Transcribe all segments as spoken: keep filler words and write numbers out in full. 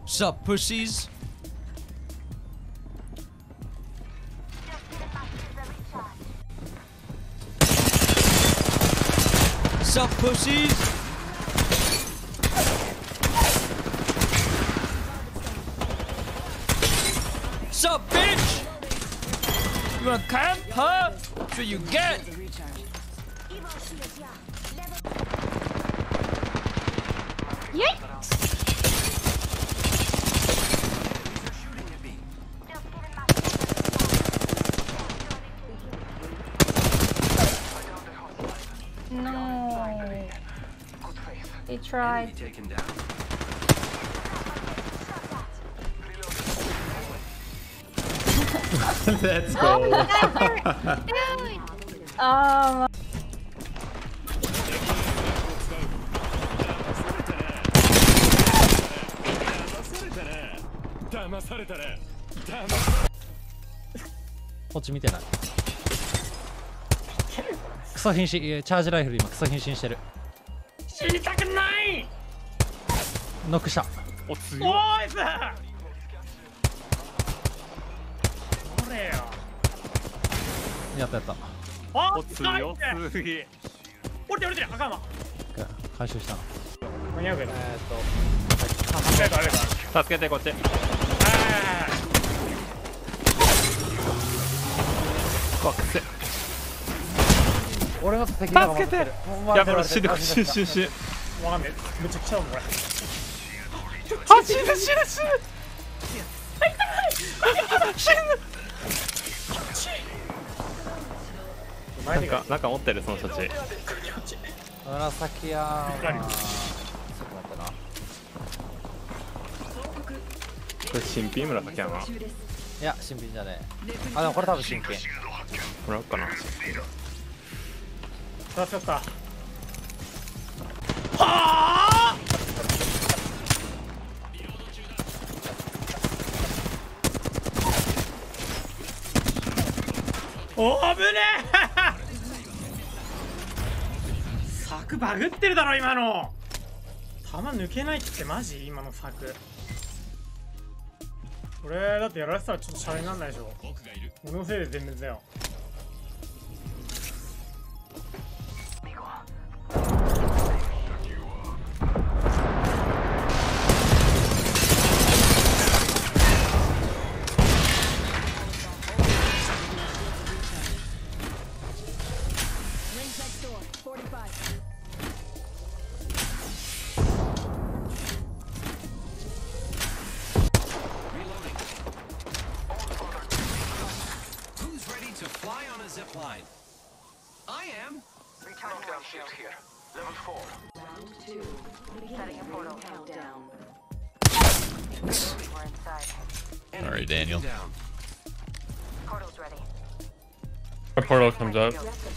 Sup, pussies? Sup, pussies? Sup, bitch? You wanna camp, huh? That's what you get. Yay! No. They tried. Let's go. um. こっち見てない。クソ瀕死、チャージライフル今クソ瀕死してる。 死にたくない。 ノックした。 お強い。おいさ。これよ。 やったやった。 あ、 お強すぎ。 降りて降りて、あかんわ。 回収した。 間に合うけど。 えーっと。 あれだあれだ。 助けてこっち。 あわっくせ。 俺の敵助けて。やばい死ぬ死ぬ死ぬ死ぬ。 あ、わかんねえ。めっちゃ来ちゃうもんこれ。 あ死ぬ死ぬ死ぬ。死ぬ。なんかなんか持ってるその処置。 紫やー。ちょっと待ってな。 これ新品紫やな。 いや新品じゃねえ。あでもこれ多分新品。 もらおうかな。 助かった。はあ。おー、危ねえ。柵バグってるだろ今の。弾抜けないってマジ今の柵。これだってやられてたらちょっとシャレになんないでしょ。俺のせいで全滅だよ。 Alright, Daniel. A portal comes up.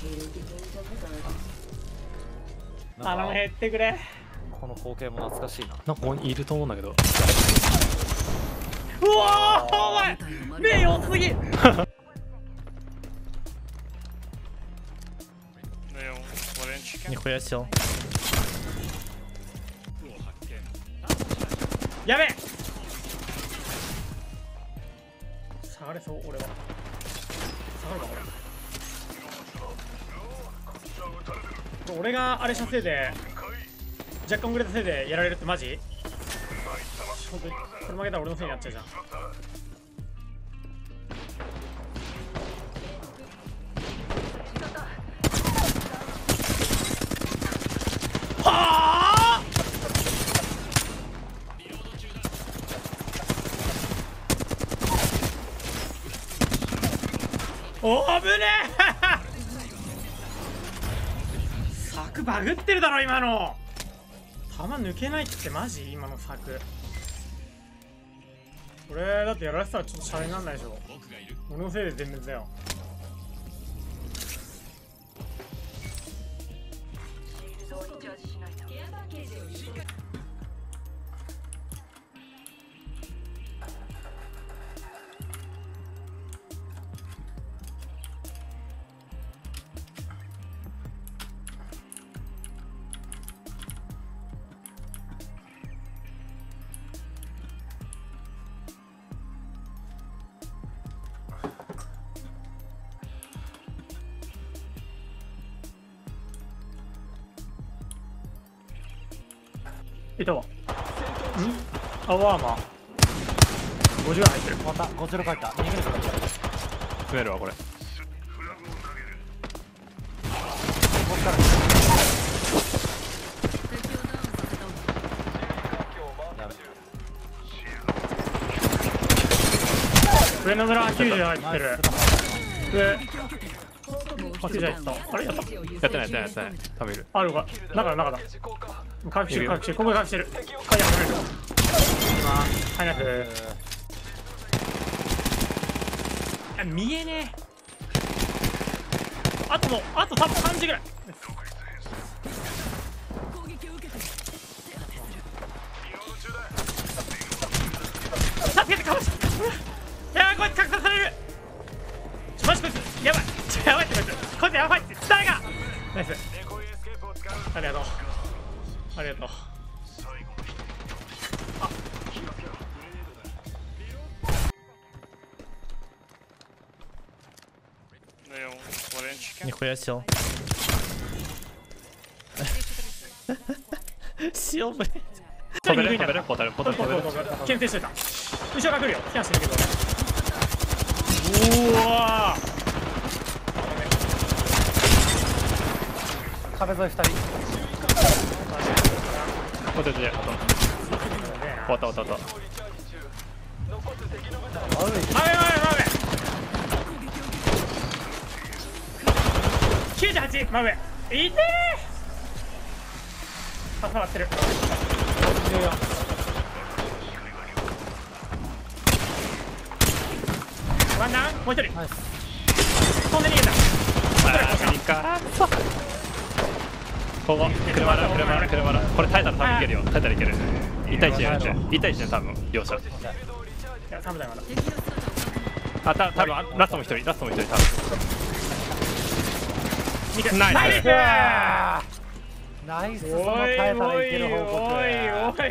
頼む減ってくれ。 この光景も懐かしいな。 なんかここにいると思うんだけど。 うわーお前目良すぎ。 нихуя сел. やべえ。下がれそう俺は。下がるか俺。俺があれしたせいで若干遅れたせいでやられるってマジ？本当にこれ負けたら俺のせいになっちゃうじゃん。はあ！おー、危ねえ。柵バグってるだろ今の。弾抜けないってマジ今の柵。これだってやられてたらちょっとシャレになんないでしょ。俺のせいで全滅だよ。 いたわ。んアワーマーごじゅう入ってる。 またごじゅうろく入った。逃げるから。 詰めるわこれ。 こっから上の村きゅうじゅう入ってる。上あ、きゅうじゅう入った。あれやった。 やってないやってないやってない。多分いる。 あるか。中だ中だ。回復してる回復してる。ここ回復してる。回復してる。今早く。あ、見えねえ。あともうあと多分さんじぐらい。助けてかわし。いやーこいつ拡散される。マジこいつやばい。やばいってこいつ。こいつやばいって。誰が。ナイス。ありがとう。ありがとう。あ。 Нихуя сел. Сел, блядь. 飛べる飛べるポタルポタル飛べる。 検定しといた。後ろが来るよ。キャンしてるけど。うわー。 壁沿いふたり。 ポタルであと。終わった終わった終わった。 あべあべあべ。きゅうじゅうはち真上。いてー。挟まってる。ワンダウンもう一人。飛んで逃げた。 あーいいか。ここ車だ車だ車だ。これ耐えたら多分いけるよ。耐えたらいける。いち対いちやる。いち対いちね多分両者。 いやさん部隊まだ。 あた多分ラストも一人ラストも一人多分。ナイス。 ナイス。その耐えたらいける方向。 おいおい。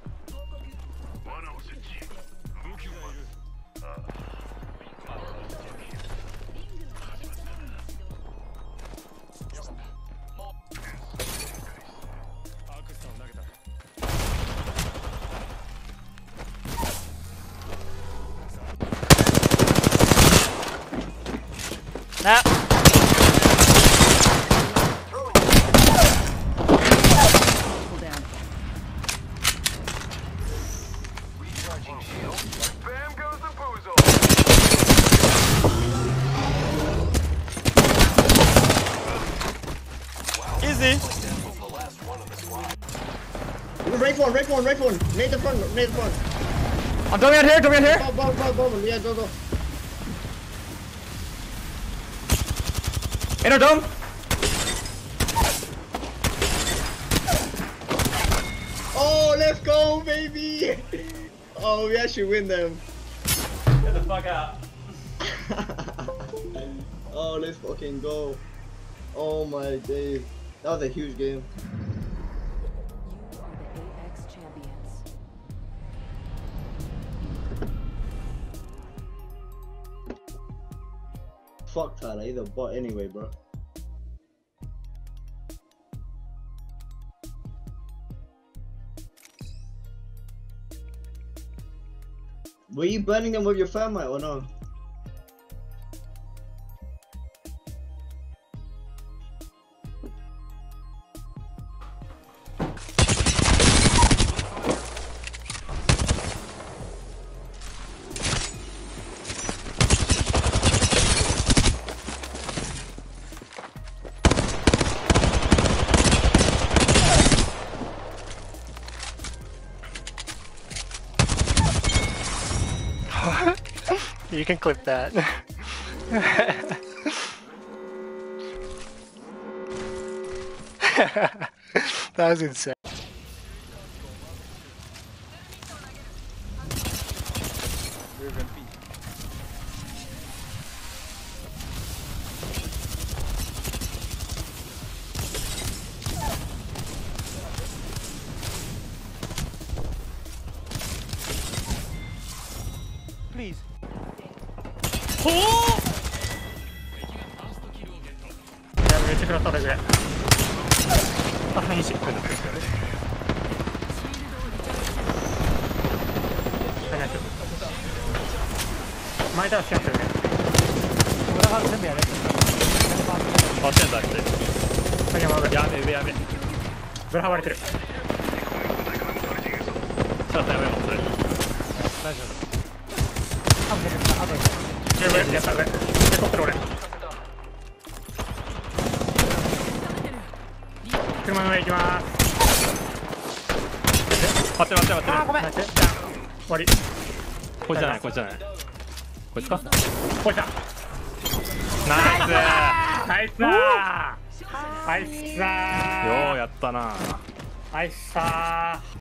な。Easy. Right one, right one, right one. Nade the front, nade the front. I'm coming out here, coming out here. Bomb, bomb, bomb, bomb. Yeah, go, go. Inner dome. Oh, let's go, baby. Oh, we actually win them. Get the fuck out. Oh, let's fucking go. Oh my days. That was a huge game. Fuck Tyler, he's a bot anyway, bro. Were you burning them with your thermite or no? You can clip that. That was insane. Please. ほー。いやめっちゃ食らった俺ぐらい。あ、いいし。 前倒しやってるね。 裏側全部やれってあってんだって影山上やべえ上やべえブラハ割れてる。 ちょっとやめようそれ大丈夫多分出てきたあと十分やった上で取ってる俺。車の上行きまーす。 待って待って待ってあーごめん。ナイスじゃあ終わり。 こいつじゃないこいつじゃないこいつかこいつだ。 ナイスナイスだーナイスだーようやったなナイスだー